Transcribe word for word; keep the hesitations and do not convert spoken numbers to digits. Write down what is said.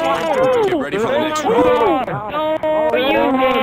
Get ready for the next round. No, you